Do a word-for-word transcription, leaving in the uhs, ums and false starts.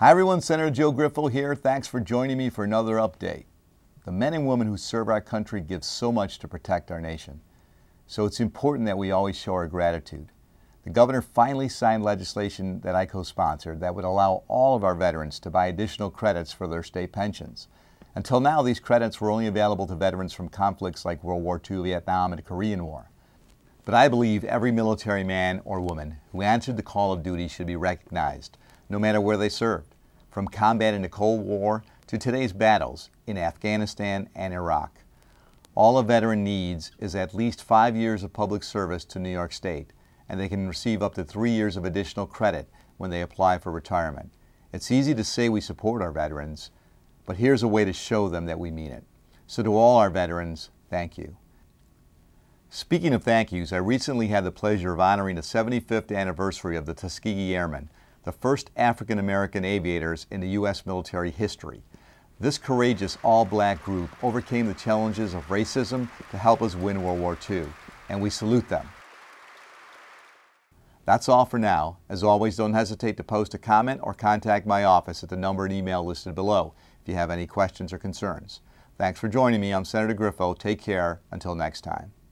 Hi everyone, Senator Joe Griffo here. Thanks for joining me for another update. The men and women who serve our country give so much to protect our nation. So it's important that we always show our gratitude. The governor finally signed legislation that I co-sponsored that would allow all of our veterans to buy additional credits for their state pensions. Until now, these credits were only available to veterans from conflicts like World War Two, Vietnam, and the Korean War. But I believe every military man or woman who answered the call of duty should be recognized, no matter where they served, from combat in the Cold War to today's battles in Afghanistan and Iraq. All a veteran needs is at least five years of public service to New York State, and they can receive up to three years of additional credit when they apply for retirement. It's easy to say we support our veterans, but here's a way to show them that we mean it. So to all our veterans, thank you. Speaking of thank yous, I recently had the pleasure of honoring the seventy-fifth anniversary of the Tuskegee Airmen, the first African American aviators in the U S military history. This courageous all-black group overcame the challenges of racism to help us win World War Two, and we salute them. That's all for now. As always, don't hesitate to post a comment or contact my office at the number and email listed below if you have any questions or concerns. Thanks for joining me. I'm Senator Griffo. Take care. Until next time.